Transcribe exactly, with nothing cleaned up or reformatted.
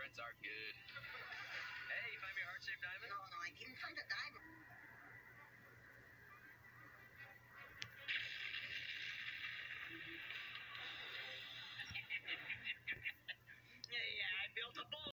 Diamonds are good. Hey, you find me a heart-shaped diamond? No, no, I didn't find a diamond.